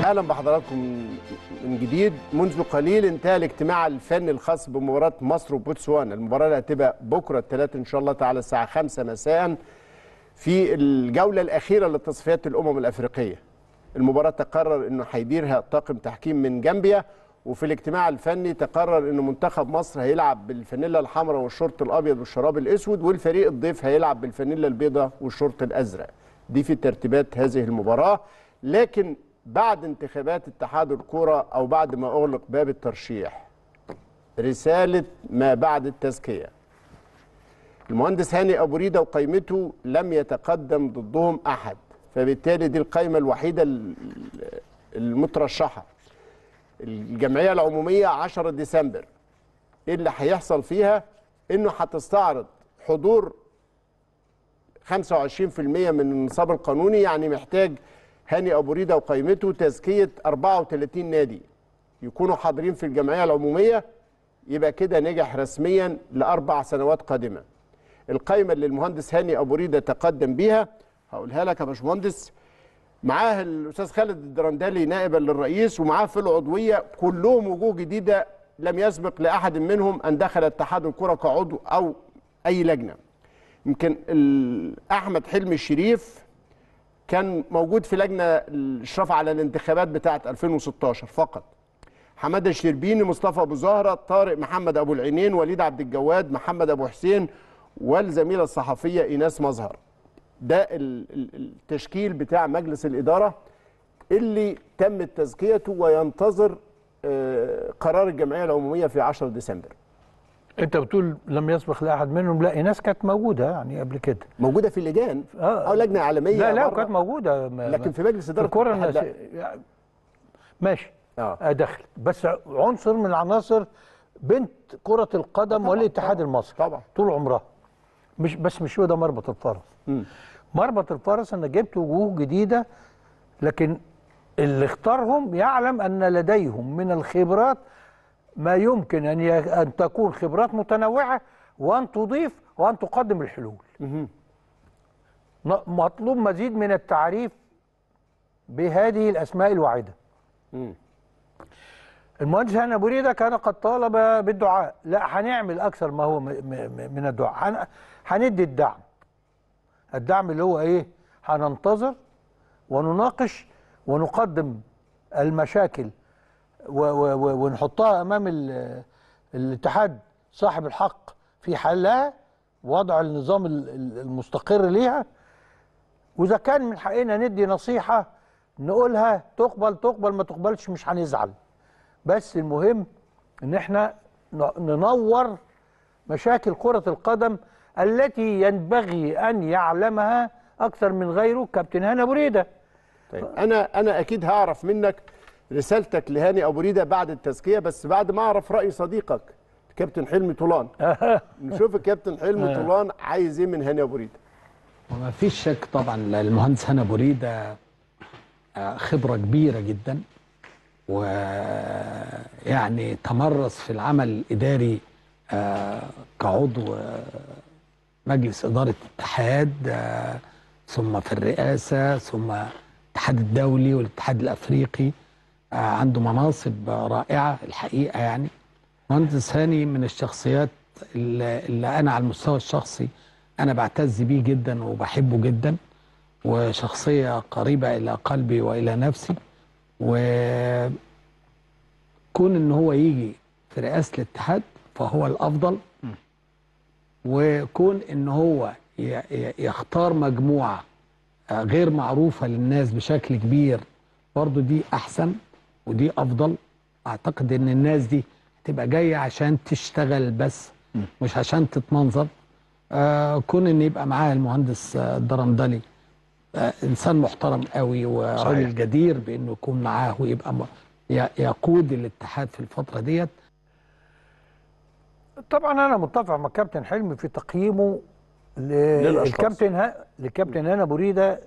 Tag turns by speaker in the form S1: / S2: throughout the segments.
S1: اهلا بحضراتكم من جديد. منذ قليل انتهى الاجتماع الفني الخاص بمباراه مصر وبوتسوانا. المباراه اللي هتبقى بكره الثلاث ان شاء الله تعالى الساعه 5 مساء في الجوله الاخيره لتصفيات الامم الافريقيه. المباراه تقرر انه هيديرها طاقم تحكيم من جامبيا، وفي الاجتماع الفني تقرر انه منتخب مصر هيلعب بالفانيلا الحمراء والشورت الابيض والشراب الاسود، والفريق الضيف هيلعب بالفانيلا البيضاء والشورت الازرق. دي في ترتيبات هذه المباراه. لكن بعد انتخابات اتحاد الكرة أو بعد ما أغلق باب الترشيح، رسالة ما بعد التزكية، المهندس هاني أبو ريدة وقائمته لم يتقدم ضدهم أحد، فبالتالي دي القائمة الوحيدة المترشحة. الجمعية العمومية 10 ديسمبر إيه اللي هيحصل فيها؟ إنه هتستعرض حضور 25% من النصاب القانوني، يعني محتاج هاني أبو ريدة وقائمته تزكية 34 نادي يكونوا حاضرين في الجمعية العمومية، يبقى كده نجح رسميا ل4 سنوات قادمة. القائمة اللي المهندس هاني أبو ريدة تقدم بيها هقولها لك يا باشمهندس. معاه الأستاذ خالد الدرندلي نائبا للرئيس، ومعاه في العضوية كلهم وجوه جديدة لم يسبق لأحد منهم أن دخل اتحاد الكرة كعضو أو أي لجنة. يمكن أحمد حلمي الشريف كان موجود في لجنة الإشراف على الانتخابات بتاعة 2016 فقط. حمادة الشربيني، مصطفى أبو زهرة، طارق محمد أبو العينين، وليد عبد الجواد، محمد أبو حسين، والزميلة الصحفية إيناس مظهر. ده التشكيل بتاع مجلس الإدارة اللي تم تزكيته وينتظر قرار الجمعية العمومية في 10 ديسمبر.
S2: انت بتقول لم يسبق لاحد منهم، لا ايناس كانت موجوده يعني قبل كده،
S1: موجوده في اللجان او لجنه عالميه.
S2: لا كانت موجوده،
S1: لكن في مجلس اداره
S2: الكره ماشي دخل، بس عنصر من العناصر بنت كره القدم والاتحاد المصري
S1: طبعا
S2: طول عمرها، مش هو ده مربط الفرس. مربط الفرس ان جبت وجوه جديده، لكن اللي اختارهم يعلم ان لديهم من الخبرات ما يمكن أن تكون خبرات متنوعة، وأن تضيف وأن تقدم الحلول. مطلوب مزيد من التعريف بهذه الأسماء الواعدة. المهندس هاني أبو ريدة كان قد طالب بالدعاء، لا هنعمل أكثر ما هو من الدعاء، هندي الدعم اللي هو إيه؟ هننتظر ونناقش ونقدم المشاكل ونحطها امام الاتحاد صاحب الحق في حلها، وضع النظام المستقر ليها. واذا كان من حقنا ندي نصيحه نقولها، تقبل ما تقبلش مش هنزعل، بس المهم ان احنا ننور مشاكل كره القدم التي ينبغي ان يعلمها اكثر من غيره كابتن هاني ابو ريده.
S1: طيب انا اكيد هعرف منك رسالتك لهاني أبو ريدة بعد التزكية، بس بعد ما أعرف رأي صديقك كابتن حلمي طولان. نشوف الكابتن حلمي طولان عايز إيه من هاني أبو ريدة.
S3: وما فيش شك طبعا المهندس هاني أبو ريدة خبرة كبيرة جدا، ويعني تمرس في العمل الإداري كعضو مجلس إدارة الاتحاد، ثم في الرئاسة، ثم الاتحاد الدولي والاتحاد الأفريقي. عنده مناصب رائعة الحقيقة. يعني مهندس هاني من الشخصيات اللي أنا على المستوى الشخصي أنا بعتز بيه جدا وبحبه جدا، وشخصية قريبة إلى قلبي وإلى نفسي. وكون إن هو يجي في رئاسة الاتحاد فهو الأفضل، وكون إن هو يختار مجموعة غير معروفة للناس بشكل كبير برضو دي أحسن ودي أفضل. أعتقد إن الناس دي تبقى جاية عشان تشتغل بس، مش عشان تتمنظر. كون إن يبقى معاه المهندس الدرندلي إنسان محترم قوي وراجل جدير بإنه يكون معاه ويبقى يقود الاتحاد في الفترة ديت.
S2: طبعا أنا متفق مع كابتن حلمي في تقييمه للكابتن هاني أبو ريدة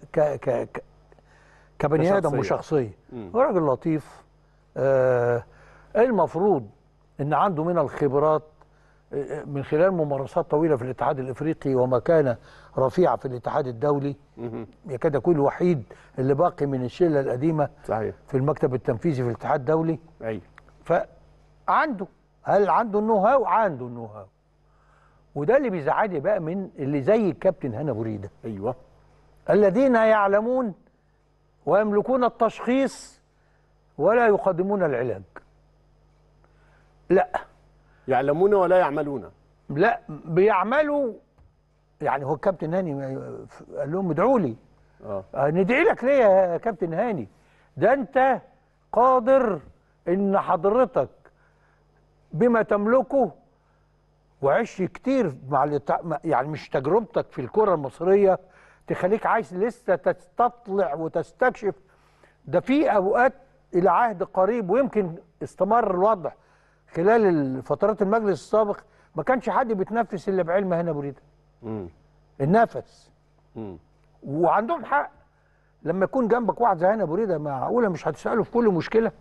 S2: كبني آدم وشخصية. راجل لطيف، المفروض ان عنده من الخبرات من خلال ممارسات طويله في الاتحاد الافريقي ومكانه رفيعه في الاتحاد الدولي، يكاد يكون الوحيد اللي باقي من الشله القديمه
S1: صحيح
S2: في المكتب التنفيذي في الاتحاد الدولي.
S1: ايوه.
S2: فعنده، هل عنده النو هاو؟ عنده النو هاو. وده اللي بيزعلني بقى من اللي زي الكابتن هاني ابو ريده،
S1: ايوه،
S2: الذين يعلمون ويملكون التشخيص ولا يقدمون العلاج. لا،
S1: يعلمون ولا يعملون.
S2: لا بيعملوا. يعني هو الكابتن هاني قال لهم ادعوا لي. ندعي لك ليه يا كابتن هاني؟ ده انت قادر ان حضرتك بما تملكه وعشت كتير مع يعني مش تجربتك في الكرة المصرية تخليك عايز لسه تستطلع وتستكشف. ده في اوقات الى عهد قريب ويمكن استمر الوضع خلال فترات المجلس السابق، ما كانش حد بيتنفس الا بعلم هاني ابو ريده. النفس. وعندهم حق. لما يكون جنبك واحد زي هاني ابو ريده، معقوله مش هتساله في كل مشكله؟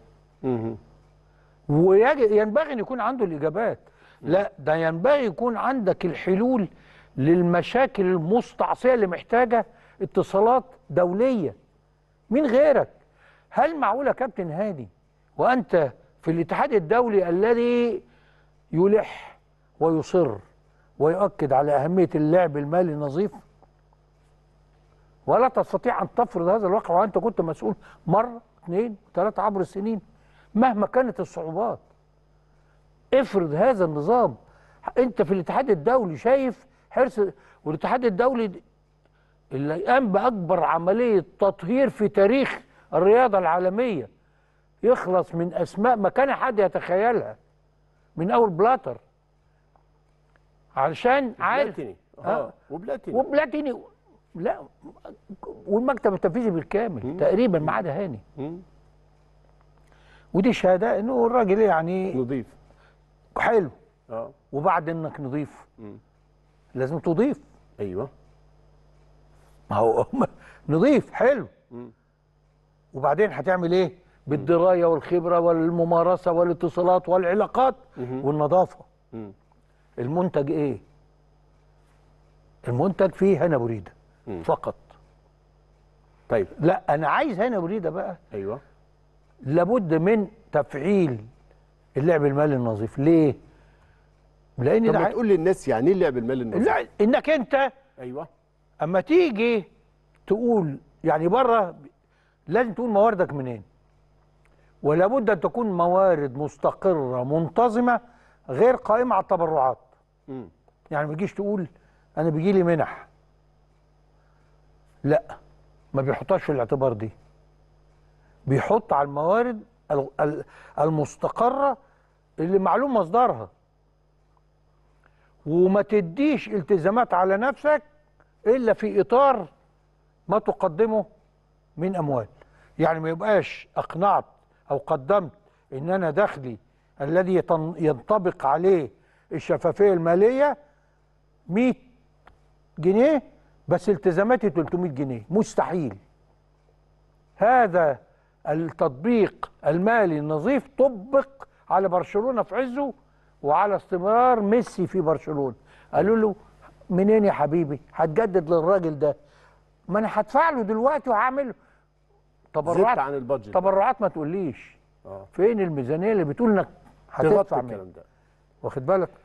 S2: وينبغي ان يكون عنده الاجابات. لا، ده ينبغي يكون عندك الحلول للمشاكل المستعصيه اللي محتاجه اتصالات دوليه. مين غيرك؟ هل معقوله يا كابتن هادي وانت في الاتحاد الدولي الذي يلح ويصر ويؤكد على اهميه اللعب المالي النظيف، ولا تستطيع ان تفرض هذا الواقع وانت كنت مسؤول مره اثنين ثلاثه عبر السنين مهما كانت الصعوبات؟ افرض هذا النظام. انت في الاتحاد الدولي شايف حرص، والاتحاد الدولي اللي قام باكبر عمليه تطهير في تاريخ الرياضه العالميه، يخلص من اسماء ما كان حد يتخيلها، من اول بلاتر علشان عارف وبلاتيني لا، والمكتب التنفيذي بالكامل تقريبا ما عدا هاني. ودي شهاده انه الراجل يعني
S1: نضيف
S2: حلو. وبعد انك نضيف لازم تضيف.
S1: ايوه،
S2: ما هو نضيف حلو. وبعدين هتعمل ايه؟ بالدرايه والخبره والممارسه والاتصالات والعلاقات والنظافه. المنتج ايه؟ المنتج فيه هاني ابو ريده فقط.
S1: طيب،
S2: لا، انا عايز هاني ابو ريده بقى.
S1: ايوه،
S2: لابد من تفعيل اللعب المالي النظيف. ليه؟ لان
S1: طب ما تقول للناس يعني ايه اللعب المالي النظيف؟
S2: لا، انك انت
S1: ايوه
S2: اما تيجي تقول يعني بره لازم تقول مواردك منين، ولا بد ان تكون موارد مستقره منتظمه غير قائمه على التبرعات. يعني ما تجيش تقول انا بيجي لي منح، لا، ما بيحطهاش في الاعتبار دي. بيحط على الموارد المستقره اللي معلوم مصدرها، وما تديش التزامات على نفسك الا في اطار ما تقدمه من اموال. يعني ما يبقاش اقنعت او قدمت ان انا دخلي الذي ينطبق عليه الشفافيه الماليه 100 جنيه بس التزاماتي 300 جنيه. مستحيل. هذا التطبيق المالي النظيف طبق على برشلونه في عزه وعلى استمرار ميسي في برشلونه. قالوا له منين يا حبيبي هتجدد للراجل ده؟ ما انا هدفع له دلوقتي وهعمل تبرعات
S1: عن البادجت.
S2: تبرعات ما تقوليش. فين الميزانيه اللي بتقول انك هتدفع
S1: الكلام ده؟
S2: واخد بالك؟